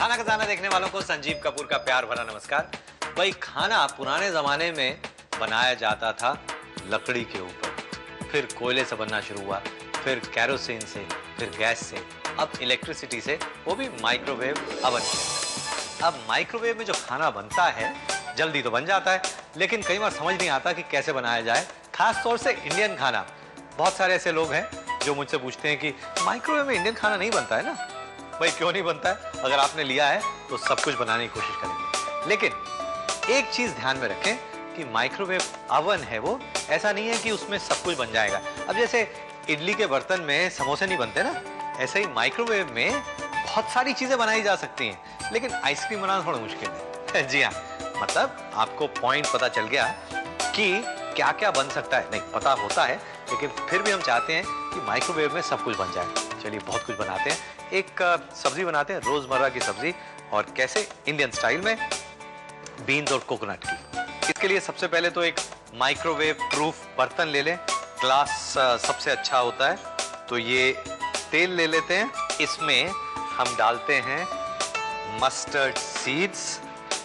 खाना खजाना देखने वालों को संजीव कपूर का प्यार भरा नमस्कार। भाई खाना पुराने जमाने में बनाया जाता था लकड़ी के ऊपर, फिर कोयले से बनना शुरू हुआ, फिर कैरोसिन से, फिर गैस से, अब इलेक्ट्रिसिटी से, वो भी माइक्रोवेव अवन से। अब माइक्रोवेव में जो खाना बनता है जल्दी तो बन जाता है, लेकिन कई बार समझ नहीं आता कि कैसे बनाया जाए, खास तौर से इंडियन खाना। बहुत सारे ऐसे लोग हैं जो मुझसे पूछते हैं कि माइक्रोवेव में इंडियन खाना नहीं बनता है ना। भाई क्यों नहीं बनता है? अगर आपने लिया है तो सब कुछ बनाने की कोशिश करेंगे, लेकिन एक चीज ध्यान में रखें कि माइक्रोवेव अवन है वो, ऐसा नहीं है कि उसमें सब कुछ बन जाएगा। अब जैसे इडली के बर्तन में समोसे नहीं बनते ना, ऐसे ही माइक्रोवेव में बहुत सारी चीजें बनाई जा सकती हैं, लेकिन आइसक्रीम बनाना थोड़ा मुश्किल है। जी हाँ, मतलब आपको पॉइंट पता चल गया कि क्या क्या बन सकता है। नहीं पता होता है, लेकिन फिर भी हम चाहते हैं कि माइक्रोवेव में सब कुछ बन जाए। चलिए बहुत कुछ बनाते हैं। एक सब्जी बनाते हैं, रोजमर्रा की सब्जी, और कैसे? इंडियन स्टाइल में, बीन्स और कोकोनट की। इसके लिए सबसे पहले तो एक माइक्रोवेव प्रूफ बर्तन ले लें। ग्लास सबसे अच्छा होता है। तो ये तेल ले लेते हैं, इसमें हम डालते हैं मस्टर्ड सीड्स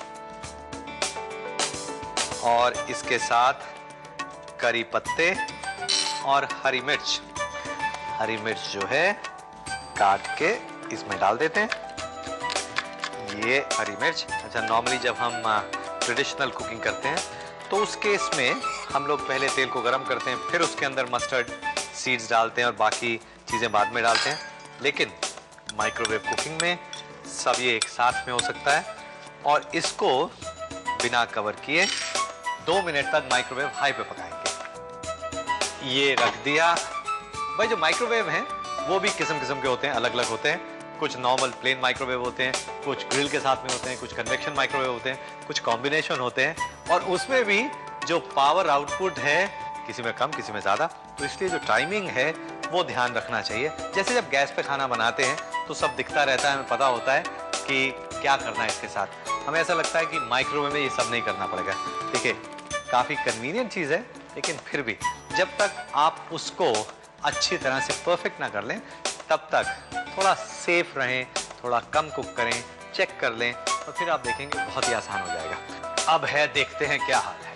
और इसके साथ करी पत्ते और हरी मिर्च। हरी मिर्च जो है काट के इसमें डाल देते हैं। ये हरी मिर्च, अच्छा नॉर्मली जब हम ट्रेडिशनल कुकिंग करते हैं तो उस केस में हम लोग पहले तेल को गरम करते हैं, फिर उसके अंदर मस्टर्ड सीड्स डालते हैं और बाकी चीज़ें बाद में डालते हैं। लेकिन माइक्रोवेव कुकिंग में सब ये एक साथ में हो सकता है। और इसको बिना कवर किए 2 मिनट तक माइक्रोवेव हाई पे पकाएंगे। ये रख दिया। भाई जो माइक्रोवेव हैं वो भी किस्म किस्म के होते हैं, अलग अलग होते हैं। कुछ नॉर्मल प्लेन माइक्रोवेव होते हैं, कुछ ग्रिल के साथ में होते हैं, कुछ कन्वेक्शन माइक्रोवेव होते हैं, कुछ कॉम्बिनेशन होते हैं, और उसमें भी जो पावर आउटपुट है किसी में कम किसी में ज़्यादा, तो इसलिए जो टाइमिंग है वो ध्यान रखना चाहिए। जैसे जब गैस पे खाना बनाते हैं तो सब दिखता रहता है, हमें पता होता है कि क्या करना है इसके साथ। हमें ऐसा लगता है कि माइक्रोवेव में ये सब नहीं करना पड़ेगा। देखिए काफ़ी कन्वीनियंट चीज़ है, लेकिन फिर भी जब तक आप उसको अच्छी तरह से परफेक्ट ना कर लें तब तक थोड़ा सेफ रहें, थोड़ा कम कुक करें, चेक कर लें, और फिर आप देखेंगे बहुत ही आसान हो जाएगा। अब है, देखते हैं क्या हाल है।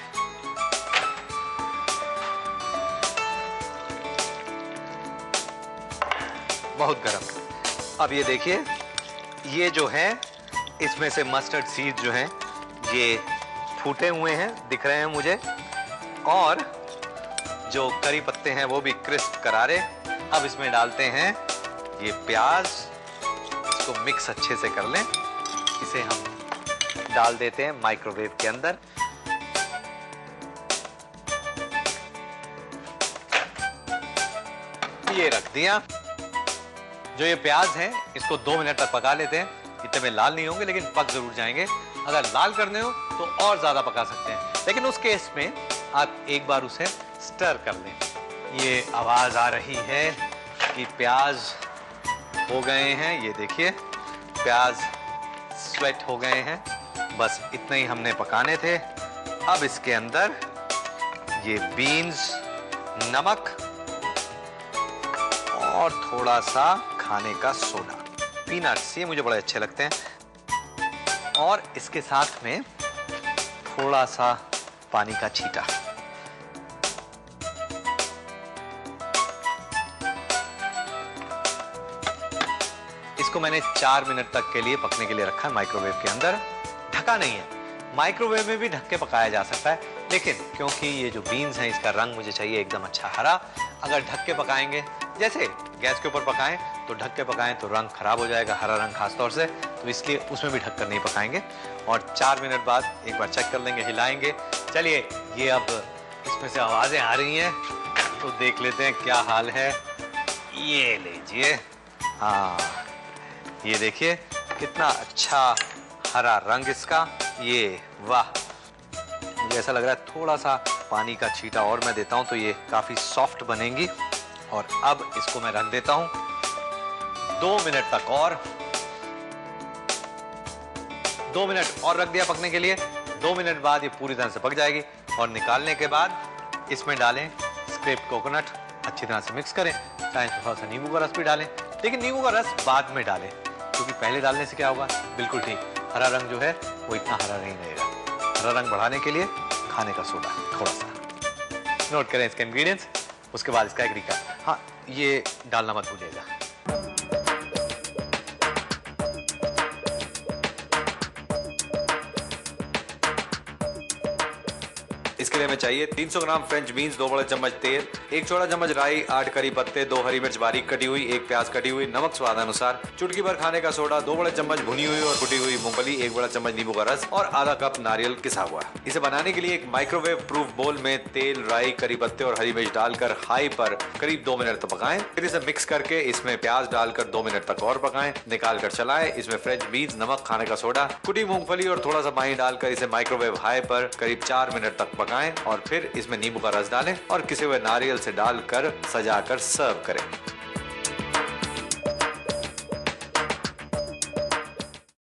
बहुत गर्म। अब ये देखिए, ये जो है इसमें से मस्टर्ड सीड जो हैं ये फूटे हुए हैं, दिख रहे हैं मुझे, और जो करी पत्ते हैं वो भी क्रिस्प करारे। अब इसमें डालते हैं ये प्याज, इसको मिक्स अच्छे से कर लें। इसे हम डाल देते हैं माइक्रोवेव के अंदर। ये रख दिया। जो ये प्याज है इसको 2 मिनट तक पका लेते हैं। इतने में लाल नहीं होंगे, लेकिन पक जरूर जाएंगे। अगर लाल करने हो तो और ज्यादा पका सकते हैं, लेकिन उस केस में आप एक बार उसे स्टर कर लें। ये आवाज आ रही है कि प्याज हो गए हैं। ये देखिए प्याज स्वेट हो गए हैं। बस इतने ही हमने पकाने थे। अब इसके अंदर ये बीन्स, नमक और थोड़ा सा खाने का सोडा, पीनट्स, ये मुझे बड़े अच्छे लगते हैं, और इसके साथ में थोड़ा सा पानी का छींटा। इसको मैंने 4 मिनट तक के लिए पकने के लिए रखा है माइक्रोवेव के अंदर। ढका नहीं है। माइक्रोवेव में भी ढक के पकाया जा सकता है, लेकिन क्योंकि ये जो बीन्स हैं इसका रंग मुझे चाहिए एकदम अच्छा हरा। अगर ढक के पकाएंगे, जैसे गैस के ऊपर पकाएं तो ढक के पकाएं तो रंग खराब हो जाएगा, हरा रंग खास तौर से, तो इसलिए उसमें भी ढक कर नहीं पकाएंगे। और 4 मिनट बाद एक बार चेक कर लेंगे, हिलाएंगे। चलिए ये अब इसमें से आवाजें आ रही हैं तो देख लेते हैं क्या हाल है। ये लीजिए, हाँ ये देखिए कितना अच्छा हरा रंग इसका। ये वाह, मुझे ऐसा लग रहा है थोड़ा सा पानी का छींटा और मैं देता हूं तो ये काफी सॉफ्ट बनेंगी। और अब इसको मैं रख देता हूं 2 मिनट तक, और 2 मिनट और रख दिया पकने के लिए। 2 मिनट बाद ये पूरी तरह से पक जाएगी, और निकालने के बाद इसमें डालें स्क्रेप्ड कोकोनट, अच्छी तरह से मिक्स करें। चाहे थोड़ा सा नींबू का रस भी डालें, लेकिन नींबू का रस बाद में डालें। क्योंकि पहले डालने से क्या होगा, बिल्कुल ठीक, हरा रंग जो है वो इतना हरा नहीं रहेगा। हरा रंग बढ़ाने के लिए खाने का सोडा थोड़ा सा। नोट करें इसके इंग्रेडिएंट्स, उसके बाद इसका एक रिकैप। हाँ, ये डालना मत भूलिएगा। इसके लिए हमें चाहिए 300 ग्राम फ्रेंच बीन्स, 2 बड़े चम्मच तेल, 1 छोटा चम्मच राई, 8 करी पत्ते, 2 हरी मिर्च बारीक कटी हुई, 1 प्याज कटी हुई, नमक स्वाद अनुसार, चुटकी भर खाने का सोडा, 2 बड़े चम्मच भुनी हुई और कुटी हुई मूंगफली, 1 बड़ा चम्मच नींबू का रस और आधा कप नारियल किसा हुआ। इसे बनाने के लिए एक माइक्रोवेव प्रूफ बोल में तेल, राई, करी पत्ते और हरी मिर्च डालकर हाई पर करीब 2 मिनट तक पकाएं। फिर इसे मिक्स करके इसमें प्याज डालकर 2 मिनट तक और पकाएं। निकाल कर चलाएं। इसमें फ्रेंच बीन्स, नमक, खाने का सोडा, कुटी मूंगफली और थोड़ा सा पानी डालकर इसे माइक्रोवेव हाई पर करीब 4 मिनट तक पकाएं और फिर इसमें नींबू का रस डालें और किसे हुए नारियल से डालकर सजाकर सर्व करें।